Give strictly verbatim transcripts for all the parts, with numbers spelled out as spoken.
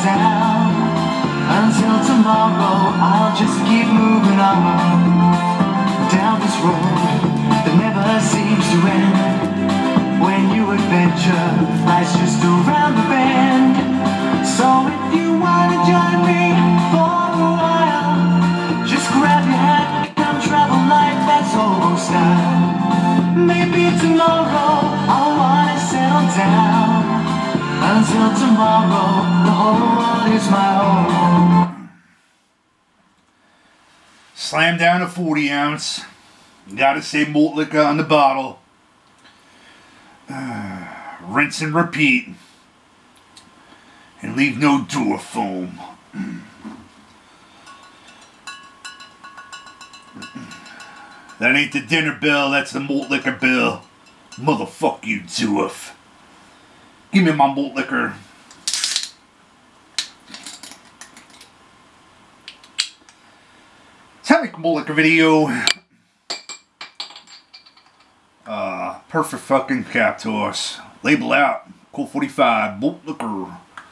down. Until tomorrow, I'll just keep moving on down this road that never seems to end. When you adventure, life's just around the bend. So if you wanna join me for a while, just grab your hat, come travel like that's old style. Maybe tomorrow I'll wanna settle down. Until tomorrow, the whole world is my home. Slam down a forty ounce. Gotta say malt liquor on the bottle. Uh, rinse and repeat. And leave no door foam. That ain't the dinner bill, that's the malt liquor bill. Motherfuck you, doof. Give me my malt liquor. Topic malt liquor video. Uh, perfect fucking cap toss. Label out. Colt forty-five malt liquor.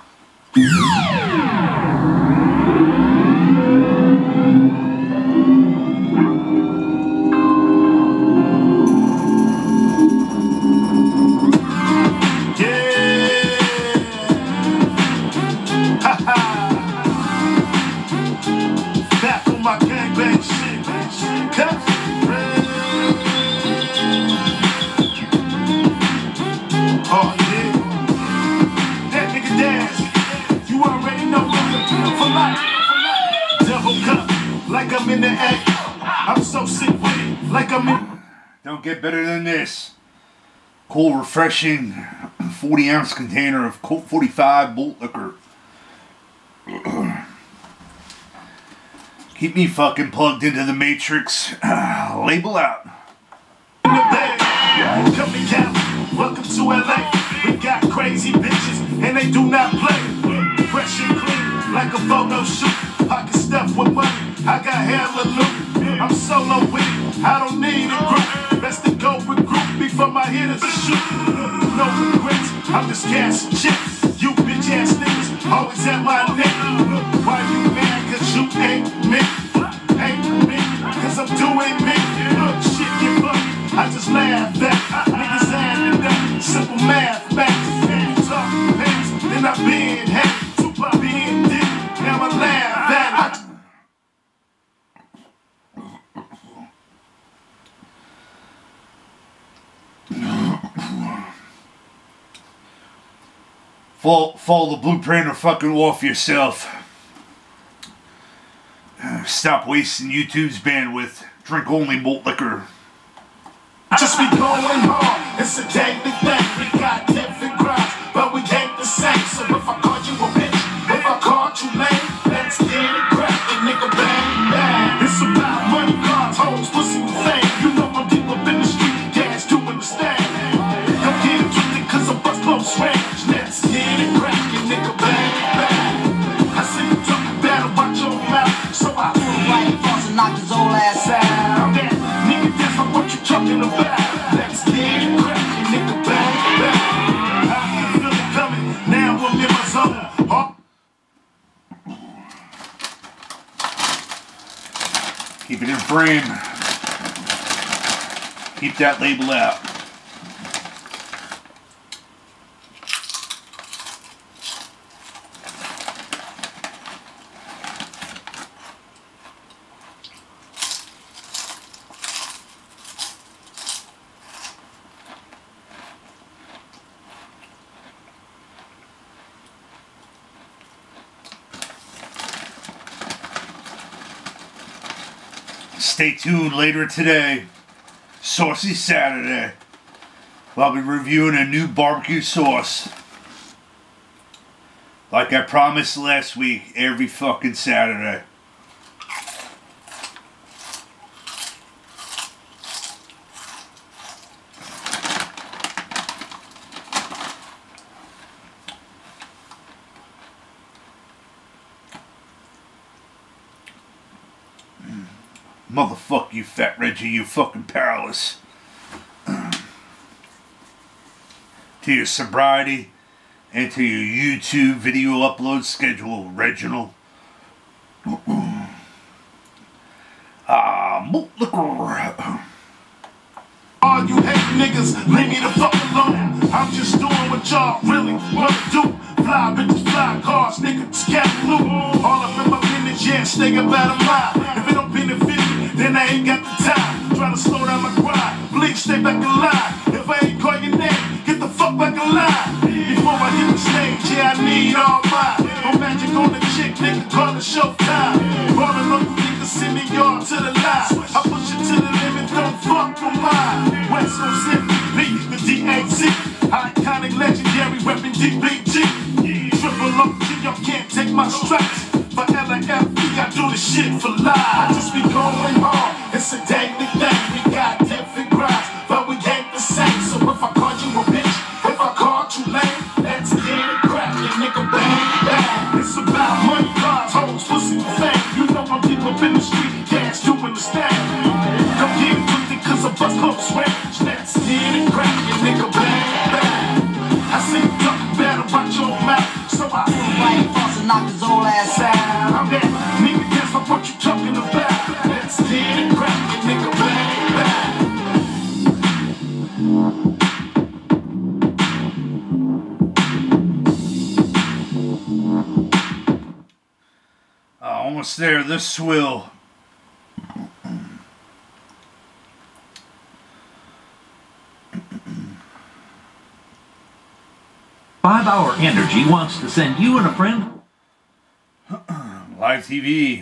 Like I'm in the act, I'm so sick with it. Like I'm in. Don't get better than this. Cool, refreshing forty ounce container of Colt forty-five malt liquor. Keep me fucking plugged into the Matrix. Uh, label out. In the bed, come to Cali, welcome to L A. We got crazy bitches and they do not play. Fresh and clean, like a photo shoot. Pocket stuff with money. I got hella loot, I'm solo with it, I don't need a group. Best to go with group before my hitters shoot. No regrets, I'm just cashing checks. You bitch ass niggas, always at my neck. Why you mad, cause you ain't me? Ain't me, cause I'm doing me. Shit get fucked, I just laugh at niggas adding up, simple math, facts. Talk fast, then I been happy. Tupac being dick, now I laugh at it. Follow, follow the blueprint or fucking off yourself. Stop wasting YouTube's bandwidth. Drink only malt liquor. Just be going hard. It's a daily thing. We got different crimes, but we ain't the same. So if I caught you a bitch, if I caught you lame, let's get it crackin', nigga, bang, bang. It's about money, cars, hoes, pussy, and fame. You know I'm deep up in the street, gas doing the stand. Don't get it twisted, cause I'm bust close range. Let's get it crackin', nigga, bang, bang. I see you talking bad about your mouth, so I do it right across and knock his old ass out. That nigga, that's not what you talking about. Let's get it crackin', nigga, bang, bang. I can feel it coming, now I'm in my zone. Oh. Keep it in frame. Keep that label out. Stay tuned later today, Saucy Saturday. I'll be reviewing a new barbecue sauce. Like I promised last week, every fucking Saturday. Motherfuck you, Fat Reggie, you fucking powerless. To your sobriety, Enter your YouTube video upload schedule, Reginald. Ah, malt liquor. All you hate niggas, leave me the fuck alone. I'm just doing what y'all really wanna do. Fly bitches, fly cars, niggas, cat loot. All up in my business, yeah, stay about a mile. If it don't benefit me, then I ain't got the time. Trying to slow down my grind, please stay back alive. If I ain't call your name, get the fuck back alive. Before I hit the stage, yeah, I need all mine. No magic on the chick, nigga, call it showtime. Ballin' on you niggas, send me y'all to the line. I push it to the limit, don't fuck with mine. West Coast M V P, the D A C. Iconic, legendary, reppin' D B G. Triple O G, y'all can't take my stripes. For L A F B, I do this shit for life. I just be going hard, it's a daily thing. We got different grinds, but we ain't the same. So if I called you a bitch, if I called you lame, let's get it crackin', nigga, bang, bang. It's about money, cars, hoes, pussy, and fame. You know I'm deep up in the street, gas doing the stand. Come get it with it, cause I bust close range. Let's get it crackin', nigga, bang, bang. I see you talking better, watch your mouth. So I White boss and knock his old ass out. I'm that nigga, guess I'm what you talking about. Let's get it crackin', nigga, bang, bang. Uh, almost there, this swill. Five Hour Energy wants to send you and a friend Live T V.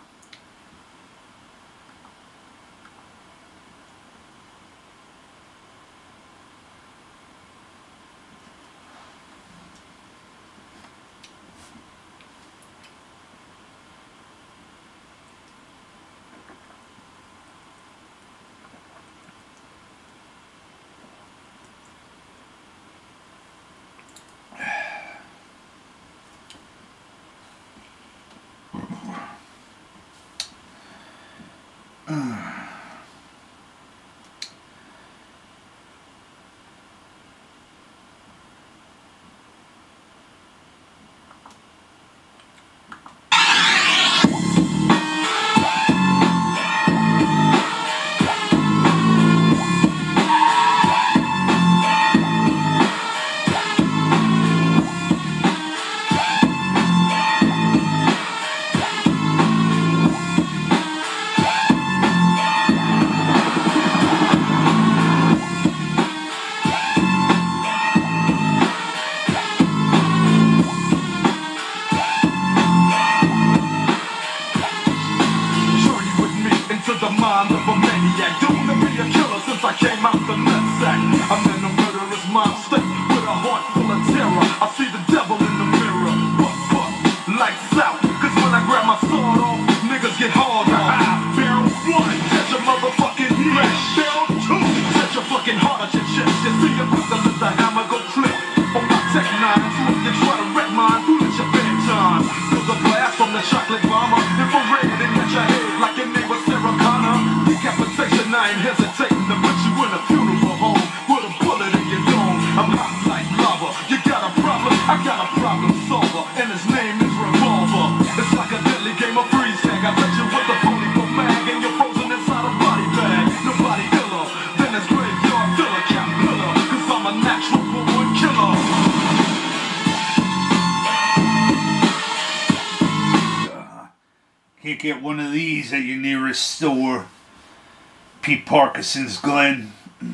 Can't get one of these at your nearest store. Pete Parkinson's Glen.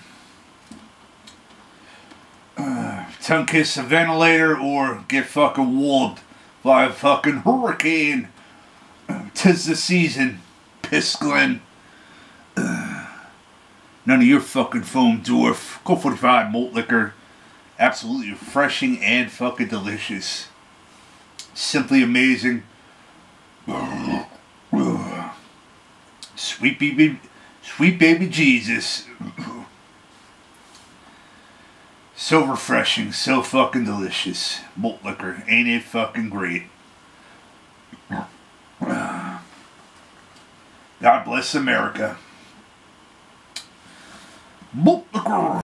Uh, tongue kiss a ventilator or get fucking walled by a fucking hurricane. Uh, tis the season. Piss Glen. Uh, none of your fucking foam, dwarf. Colt forty-five malt liquor. Absolutely refreshing and fucking delicious. Simply amazing. Sweet baby, sweet baby Jesus. So refreshing, so fucking delicious. Malt liquor, ain't it fucking great? God bless America. Malt liquor.